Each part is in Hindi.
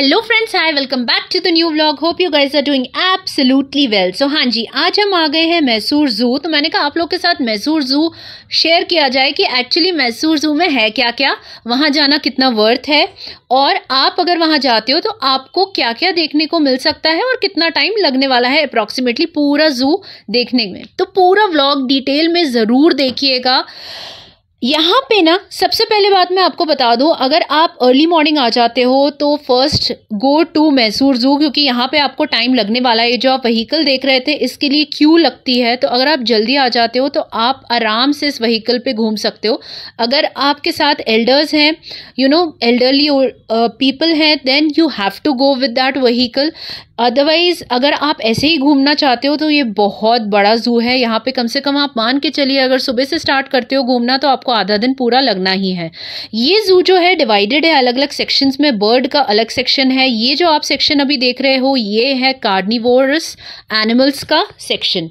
Hello friends, hi, welcome back to the new vlog. Hope you guys are doing absolutely well. So हाँ जी, आज हम आ गए हैं मैसूर ज़ू। तो मैंने कहा आप लोग के साथ मैसूर ज़ू शेयर किया जाए कि एक्चुअली मैसूर ज़ू में है क्या क्या, वहाँ जाना कितना वर्थ है, और आप अगर वहाँ जाते हो तो आपको क्या क्या देखने को मिल सकता है और कितना टाइम लगने वाला है अप्रॉक्सीमेटली पूरा ज़ू देखने में। तो पूरा व्लॉग डिटेल में ज़रूर देखिएगा। यहाँ पे ना सबसे पहले बात मैं आपको बता दूँ, अगर आप अर्ली मॉर्निंग आ जाते हो तो first go to Mysore zoo, क्योंकि यहाँ पे आपको टाइम लगने वाला है। जो आप व्हीकल देख रहे थे इसके लिए क्यू लगती है, तो अगर आप जल्दी आ जाते हो तो आप आराम से इस व्हीकल पे घूम सकते हो। अगर आपके साथ एल्डर्स हैं, एल्डरली पीपल हैं, then you have to go with that vehicle. Otherwise अगर आप ऐसे ही घूमना चाहते हो तो ये बहुत बड़ा ज़ू है। यहाँ पे कम से कम आप मान के चलिए, अगर सुबह से स्टार्ट करते हो घूमना तो आपको आधा दिन पूरा लगना ही है। ये ज़ू जो है डिवाइडेड है अलग अलग सेक्शंस में। बर्ड का अलग सेक्शन है। ये जो आप सेक्शन अभी देख रहे हो ये है कार्निवोरस एनिमल्स का सेक्शन।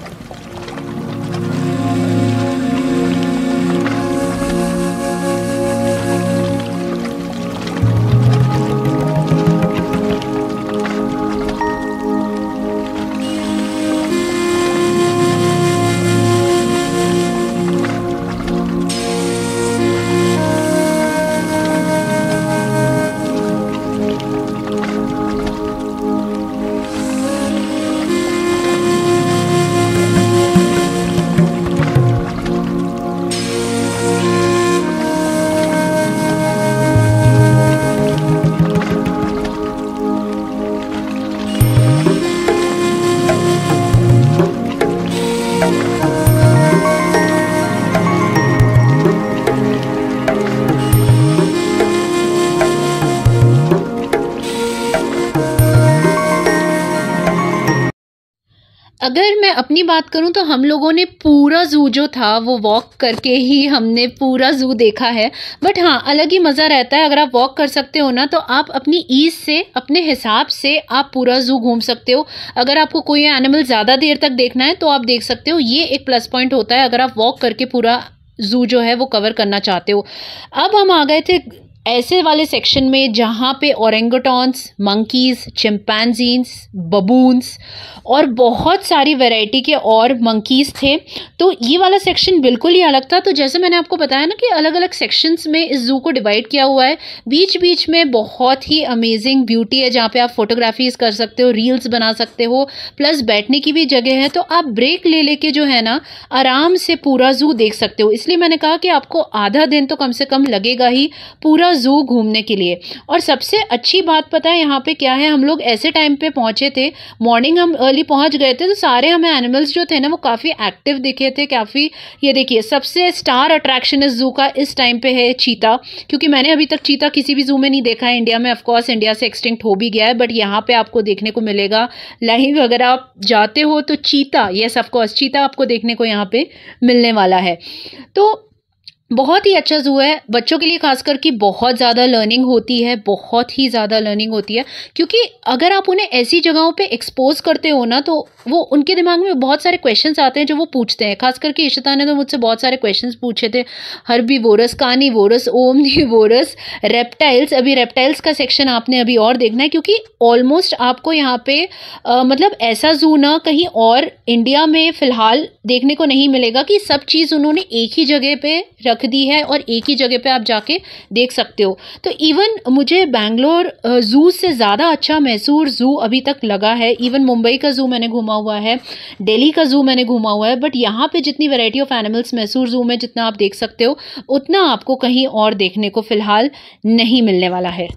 अगर मैं अपनी बात करूं तो हम लोगों ने पूरा ज़ू जो था वो वॉक करके ही हमने पूरा ज़ू देखा है। बट हाँ, अलग ही मज़ा रहता है। अगर आप वॉक कर सकते हो ना तो आप अपनी ईज़ से, अपने हिसाब से आप पूरा ज़ू घूम सकते हो। अगर आपको कोई एनिमल ज़्यादा देर तक देखना है तो आप देख सकते हो। ये एक प्लस पॉइंट होता है अगर आप वॉक करके पूरा ज़ू जो है वो कवर करना चाहते हो। अब हम आ गए थे ऐसे वाले सेक्शन में जहाँ पे ओरेंगुटॉन्स, मंकीज़, चिंपैंजीज, बबून्स और बहुत सारी वैरायटी के और मंकीज़ थे। तो ये वाला सेक्शन बिल्कुल ही अलग था। तो जैसे मैंने आपको बताया ना कि अलग अलग सेक्शंस में इस ज़ू को डिवाइड किया हुआ है। बीच बीच में बहुत ही अमेजिंग ब्यूटी है जहाँ पे आप फोटोग्राफीज कर सकते हो, रील्स बना सकते हो, प्लस बैठने की भी जगह है। तो आप ब्रेक ले लेके जो है ना आराम से पूरा ज़ू देख सकते हो। इसलिए मैंने कहा कि आपको आधा दिन तो कम से कम लगेगा ही पूरा ज़ू घूमने के लिए। और सबसे अच्छी बात पता है यहाँ पे क्या है, हम लोग ऐसे टाइम पे पहुंचे थे, मॉर्निंग हम अर्ली पहुंच गए थे, तो सारे हमें एनिमल्स जो थे ना वो काफ़ी एक्टिव दिखे थे, काफ़ी। ये देखिए, सबसे स्टार अट्रैक्शन इस ज़ू का इस टाइम पे है चीता, क्योंकि मैंने अभी तक चीता किसी भी ज़ू में नहीं देखा है इंडिया में। ऑफकोर्स इंडिया से एक्सटिंक्ट हो भी गया है, बट यहाँ पे आपको देखने को मिलेगा लाइव। अगर आप जाते हो तो चीता, यस ऑफकोर्स चीता आपको देखने को यहाँ पे मिलने वाला है। तो बहुत ही अच्छा ज़ू है बच्चों के लिए, खासकर कि बहुत ज़्यादा लर्निंग होती है, बहुत ही ज़्यादा लर्निंग होती है। क्योंकि अगर आप उन्हें ऐसी जगहों पे एक्सपोज करते हो ना तो वो उनके दिमाग में बहुत सारे क्वेश्चंस आते हैं जो वो पूछते हैं। खासकर कि इशिता ने तो मुझसे बहुत सारे क्वेश्चंस पूछे थे। Herbivorous, carnivorous, omnivorous, reptiles. अभी रेप्टाइल्स का सेक्शन आपने अभी और देखना है, क्योंकि ऑलमोस्ट आपको यहाँ पे मतलब ऐसा ज़ू ना कहीं और इंडिया में फ़िलहाल देखने को नहीं मिलेगा कि सब चीज़ उन्होंने एक ही जगह पे रख दी है और एक ही जगह पे आप जाके देख सकते हो। तो इवन मुझे बैंगलोर ज़ू से ज़्यादा अच्छा मैसूर ज़ू अभी तक लगा है। इवन मुंबई का ज़ू मैंने घूमा हुआ है, दिल्ली का ज़ू मैंने घूमा हुआ है, बट यहाँ पे जितनी variety of animals Mysore zoo में जितना आप देख सकते हो उतना आपको कहीं और देखने को फ़िलहाल नहीं मिलने वाला है।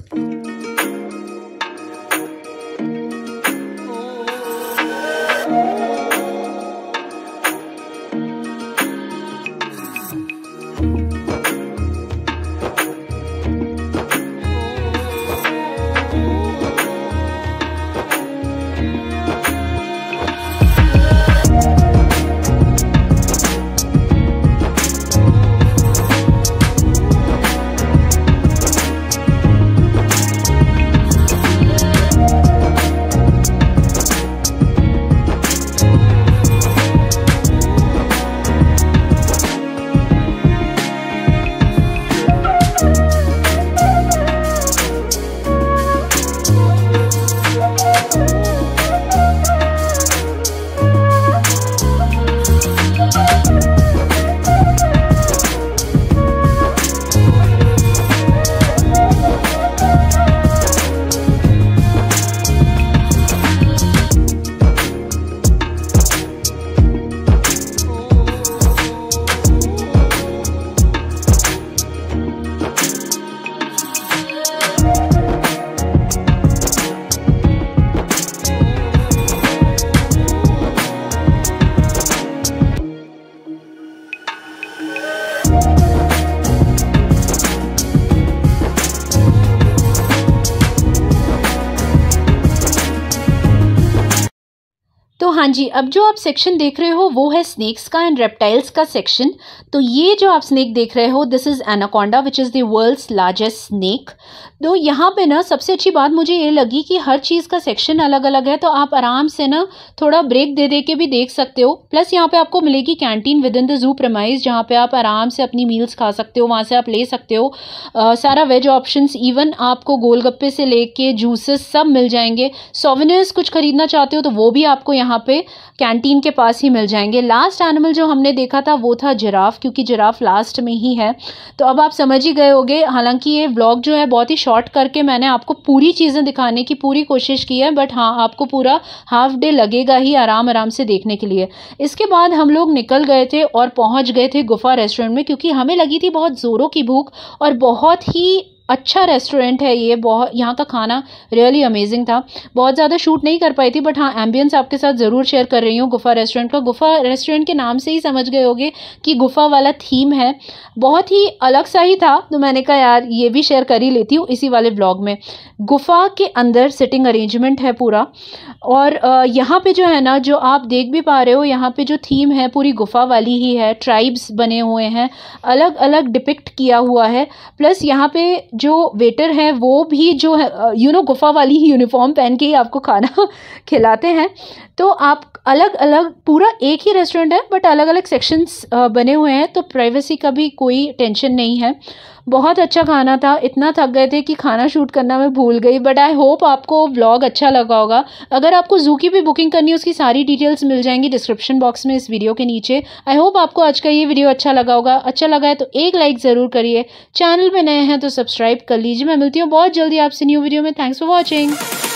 जी, अब जो आप सेक्शन देख रहे हो वो है स्नेक्स का एंड रेप्टाइल्स का सेक्शन। तो ये जो आप स्नेक देख रहे हो this is anaconda which is the world's largest snake. तो यहाँ पे ना सबसे अच्छी बात मुझे ये लगी कि हर चीज़ का सेक्शन अलग अलग है, तो आप आराम से ना थोड़ा ब्रेक दे दे के भी देख सकते हो। प्लस यहाँ पे आपको मिलेगी canteen within the zoo premise, जहाँ पे आप आराम से अपनी मील्स खा सकते हो, वहाँ से आप ले सकते हो सारा वेज ऑप्शंस, इवन आपको गोलगप्पे से लेके जूसेस सब मिल जाएंगे। सोवेनियर्स कुछ खरीदना चाहते हो तो वो भी आपको यहाँ पे कैंटीन के पास ही मिल जाएंगे। लास्ट एनिमल जो हमने देखा था वो था जिराफ, क्योंकि जिराफ लास्ट में ही है। तो अब आप समझ ही गए होंगे, हालांकि ये व्लॉग जो है बहुत ही शॉर्ट करके मैंने आपको पूरी चीज़ें दिखाने की पूरी कोशिश की है, बट हाँ आपको पूरा हाफ डे लगेगा ही आराम आराम से देखने के लिए। इसके बाद हम लोग निकल गए थे और पहुंच गए थे गुफा रेस्टोरेंट में, क्योंकि हमें लगी थी बहुत ज़ोरों की भूख, और बहुत ही अच्छा रेस्टोरेंट है ये। बहुत यहाँ का खाना रियली अमेजिंग था। बहुत ज़्यादा शूट नहीं कर पाई थी, बट हाँ एम्बियंस आपके साथ ज़रूर शेयर कर रही हूँ गुफा रेस्टोरेंट का। गुफा रेस्टोरेंट के नाम से ही समझ गए होगे कि गुफा वाला थीम है, बहुत ही अलग सा ही था। तो मैंने कहा यार ये भी शेयर कर ही लेती हूँ इसी वाले ब्लॉग में। गुफा के अंदर सिटिंग अरेंजमेंट है पूरा, और यहाँ पे जो है ना, जो आप देख भी पा रहे हो, यहाँ पे जो थीम है पूरी गुफा वाली ही है। ट्राइब्स बने हुए हैं, अलग अलग डिपिक्ट किया हुआ है। प्लस यहाँ पे जो वेटर हैं वो भी जो है गुफा वाली ही यूनिफॉर्म पहन के ही आपको खाना खिलाते हैं। तो आप अलग अलग, पूरा एक ही रेस्टोरेंट है बट अलग अलग सेक्शंस बने हुए हैं, तो प्राइवेसी का भी कोई टेंशन नहीं है। बहुत अच्छा खाना था, इतना थक गए थे कि खाना शूट करना मैं भूल गई। बट आई होप आपको व्लॉग अच्छा लगा होगा। अगर आपको जू की भी बुकिंग करनी है उसकी सारी डिटेल्स मिल जाएंगी डिस्क्रिप्शन बॉक्स में इस वीडियो के नीचे। आई होप आपको आज का ये वीडियो अच्छा लगा होगा। अच्छा लगा है तो एक लाइक ज़रूर करिए, चैनल में नए हैं तो सब्सक्राइब कर लीजिए। मैं मिलती हूँ बहुत जल्दी आपसे न्यू वीडियो में। Thanks for watching.